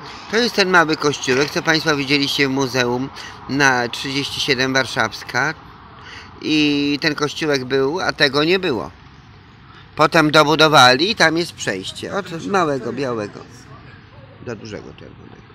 To jest ten mały kościółek, co Państwo widzieliście w muzeum na 37 Warszawska. I ten kościółek był, a tego nie było. Potem dobudowali i tam jest przejście od małego, białego do dużego czerwonego.